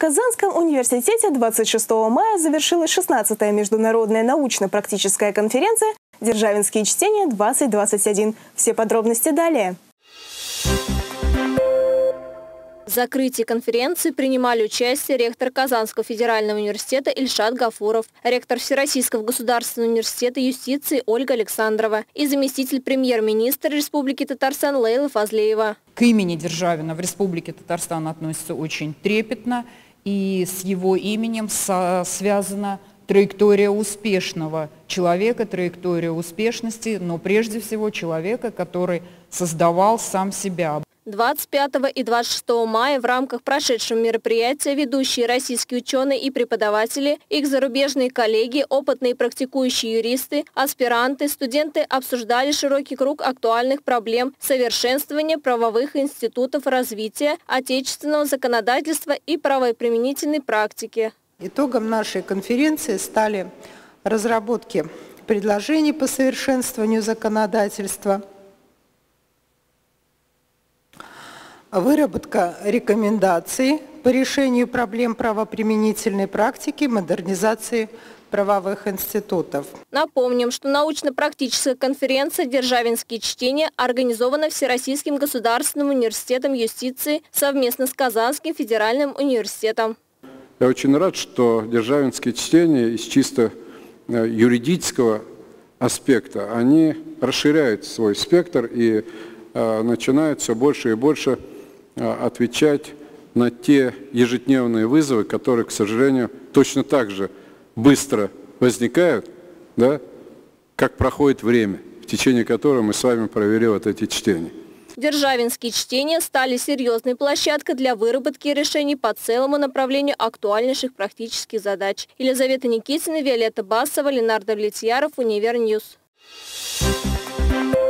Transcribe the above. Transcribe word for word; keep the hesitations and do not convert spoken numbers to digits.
Казанском университете двадцать шестого мая завершилась шестнадцатая международная научно-практическая конференция «Державинские чтения-двадцать двадцать один». Все подробности далее. В закрытии конференции принимали участие ректор Казанского федерального университета Ильшат Гафуров, ректор Всероссийского государственного университета юстиции Ольга Александрова и заместитель премьер-министра Республики Татарстан Лейла Фазлеева. К имени Державина в Республике Татарстан относится очень трепетно, и с его именем связана траектория успешного человека, траектория успешности, но прежде всего человека, который создавал сам себя. двадцать пятого и двадцать шестого мая в рамках прошедшего мероприятия ведущие российские ученые и преподаватели, их зарубежные коллеги, опытные практикующие юристы, аспиранты, студенты обсуждали широкий круг актуальных проблем совершенствования правовых институтов развития отечественного законодательства и правоприменительной практики. Итогом нашей конференции стали разработки предложений по совершенствованию законодательства, выработка рекомендаций по решению проблем правоприменительной практики, модернизации правовых институтов. Напомним, что научно-практическая конференция «Державинские чтения» организована Всероссийским государственным университетом юстиции совместно с Казанским федеральным университетом. Я очень рад, что державинские чтения из чисто юридического аспекта, они расширяют свой спектр и э, начинают все больше и больше отвечать на те ежедневные вызовы, которые, к сожалению, точно так же быстро возникают, да, как проходит время, в течение которого мы с вами провели вот эти чтения. Державинские чтения стали серьезной площадкой для выработки решений по целому направлению актуальнейших практических задач. Елизавета Никитина, Виолетта Басова, Ленардо Влетьяров, Универньюз.